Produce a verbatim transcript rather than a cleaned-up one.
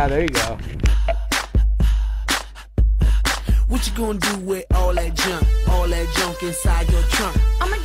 Yeah, there you go. What you gonna do with all that junk, all that junk inside your trunk? I'ma